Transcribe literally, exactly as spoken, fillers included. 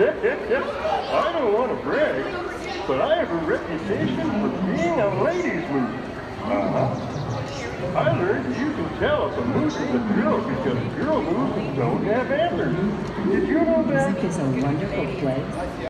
I don't want to brag, but I have a reputation for being a ladies' moose. Uh-huh. I learned that you can tell if a moose is a girl because girl mooses don't have antlers. Did you know that? Music is a wonderful place.